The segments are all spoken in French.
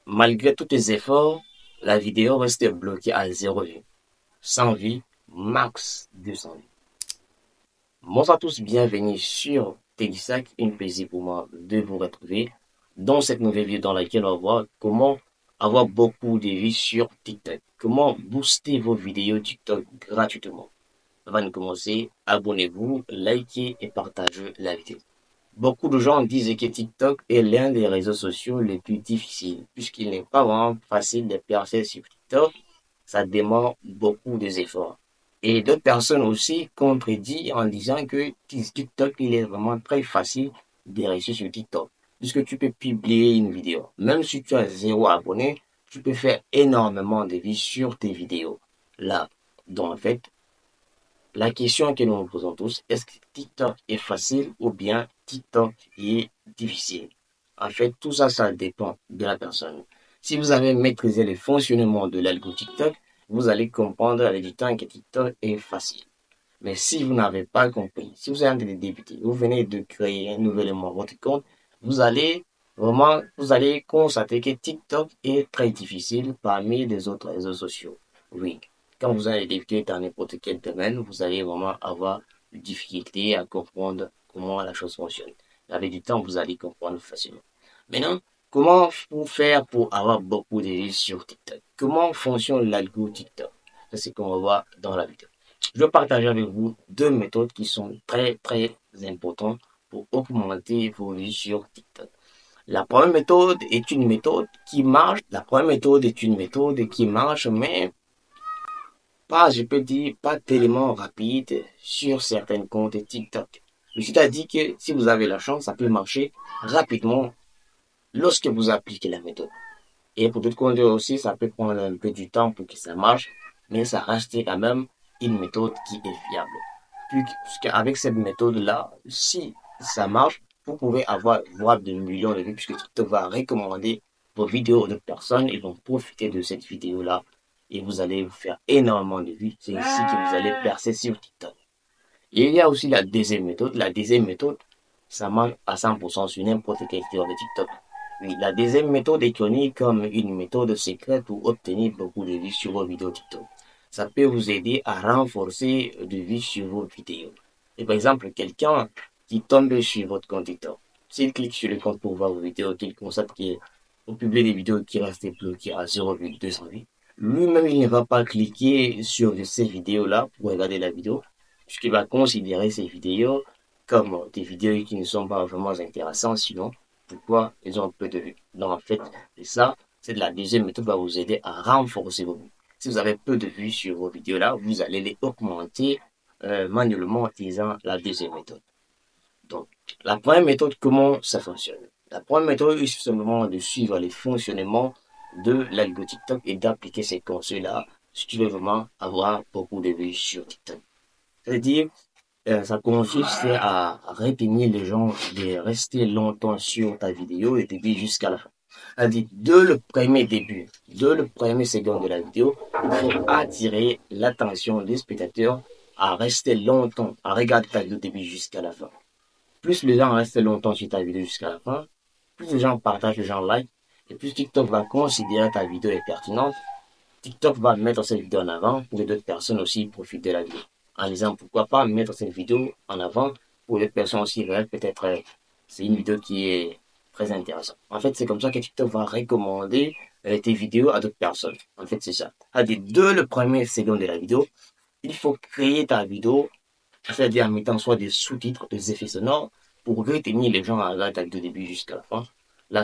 Malgré tous tes efforts, la vidéo reste bloquée à 0 vues. 100 vues, max 200 vues. Bonsoir à tous, bienvenue sur Télissac, une plaisir pour moi de vous retrouver dans cette nouvelle vidéo dans laquelle on va voir comment avoir beaucoup de vues sur TikTok. Comment booster vos vidéos TikTok gratuitement. Avant de commencer, abonnez-vous, likez et partagez la vidéo. Beaucoup de gens disent que TikTok est l'un des réseaux sociaux les plus difficiles, puisqu'il n'est pas vraiment facile de percer sur TikTok. Ça demande beaucoup d'efforts. Et d'autres personnes aussi contredisent en disant que TikTok, il est vraiment très facile de réussir sur TikTok, puisque tu peux publier une vidéo. Même si tu as 0 abonné, tu peux faire énormément de vues sur tes vidéos. Là, donc en fait, la question que nous nous posons tous, est-ce que TikTok est facile ou bien TikTok est difficile? En fait, tout ça, ça dépend de la personne. Si vous avez maîtrisé le fonctionnement de l'algo TikTok, vous allez comprendre avec du temps que TikTok est facile. Mais si vous n'avez pas compris, si vous êtes un train de débuter, vous venez de créer nouvellement votre compte, vous allez constater que TikTok est très difficile parmi les autres réseaux sociaux. Oui, quand vous allez débuter dans n'importe quel domaine, vous allez vraiment avoir des difficultés à comprendre comment la chose fonctionne. Avec du temps, vous allez comprendre facilement. Maintenant, comment faire pour avoir beaucoup de vues sur TikTok? Comment fonctionne l'algo TikTok? C'est ce qu'on va voir dans la vidéo. Je vais partager avec vous deux méthodes qui sont très importantes pour augmenter vos vues sur TikTok. La première méthode est une méthode qui marche. La première méthode est une méthode qui marche, mais pas, je peux dire, pas tellement rapide sur certains comptes TikTok. C'est-à-dire que si vous avez la chance, ça peut marcher rapidement lorsque vous appliquez la méthode. Et pour d'autres comptes aussi, ça peut prendre un peu du temps pour que ça marche, mais ça reste quand même une méthode qui est fiable. Puisqu'avec cette méthode-là, si ça marche, vous pouvez avoir voire des millions de vues, puisque TikTok va recommander vos vidéos aux autres personnes, ils vont profiter de cette vidéo-là et vous allez faire énormément de vues. C'est ici que vous allez percer sur TikTok. Et il y a aussi la deuxième méthode. La deuxième méthode, ça marche à 100% sur n'importe quel vidéo de TikTok. Oui, la deuxième méthode est connue comme une méthode secrète pour obtenir beaucoup de vues sur vos vidéos TikTok. Ça peut vous aider à renforcer de vues sur vos vidéos. Et par exemple, quelqu'un qui tombe sur votre compte TikTok, s'il clique sur le compte pour voir vos vidéos, qu'il constate qu'on publie des vidéos qui restent bloquées à 0,200 vues, lui-même, il ne va pas cliquer sur ces vidéos-là pour regarder la vidéo, puisqu'il va considérer ces vidéos comme des vidéos qui ne sont pas vraiment intéressantes, sinon pourquoi ils ont peu de vues. Donc en fait, c'est la deuxième méthode qui va vous aider à renforcer vos vues. Si vous avez peu de vues sur vos vidéos-là, vous allez les augmenter manuellement en utilisant la deuxième méthode. Donc, la première méthode, comment ça fonctionne? La première méthode est simplement de suivre les fonctionnements de l'algo TikTok et d'appliquer ces conseils-là si tu veux vraiment avoir beaucoup de vues sur TikTok. C'est-à-dire, ça consiste à retenir les gens de rester longtemps sur ta vidéo et début jusqu'à la fin. C'est-à-dire, dès le premier seconde de la vidéo, il faut attirer l'attention des spectateurs à rester longtemps, à regarder ta vidéo début jusqu'à la fin. Plus les gens restent longtemps sur ta vidéo jusqu'à la fin, plus les gens partagent, les gens like, et plus TikTok va considérer ta vidéo est pertinente. TikTok va mettre cette vidéo en avant pour que d'autres personnes aussi profitent de la vidéo. En disant pourquoi pas mettre cette vidéo en avant pour d'autres personnes aussi réelles, peut-être c'est une vidéo qui est très intéressante. En fait, c'est comme ça que TikTok va recommander tes vidéos à d'autres personnes. En fait, c'est ça. C'est-à-dire, dès le premier seconde de la vidéo, il faut créer ta vidéo, c'est-à-dire en mettant soit des sous-titres, des effets sonores, pour retenir les gens à regarder ta vidéo du début jusqu'à la fin. Là,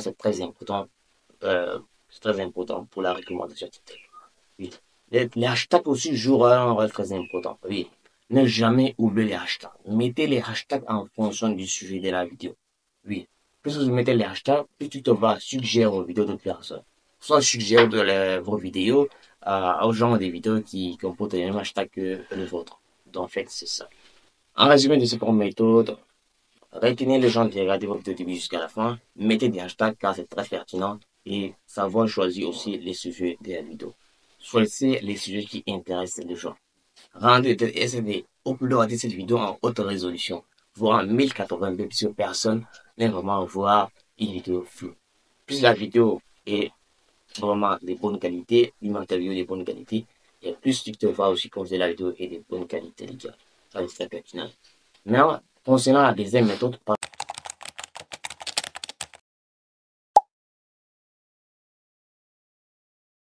c'est très important pour la recommandation TikTok. Oui. Les hashtags aussi jouent un rôle très important. Oui. Ne jamais oublier les hashtags. Mettez les hashtags en fonction du sujet de la vidéo. Oui. Plus vous mettez les hashtags, plus tu te vas suggérer aux vidéos d'autres personnes. Soit suggérer vos vidéos aux gens des vidéos qui comportent les mêmes hashtags que les vôtres. Donc, en fait, c'est ça. En résumé de cette méthode, retenez les gens de regarder vos vidéos du début jusqu'à la fin. Mettez des hashtags car c'est très pertinent et savoir choisir aussi les sujets de la vidéo. Choisissez les sujets qui intéressent les gens. Essayez d'uploader cette vidéo en haute résolution, voire en 1080p, puisque personne n'est vraiment voir une vidéo floue. Plus la vidéo est vraiment de bonne qualité, une matériau de bonne qualité, et plus tu te vas aussi comme la vidéo est de bonne qualité, les gars. Ça, c'est pertinent. Maintenant, concernant la deuxième méthode,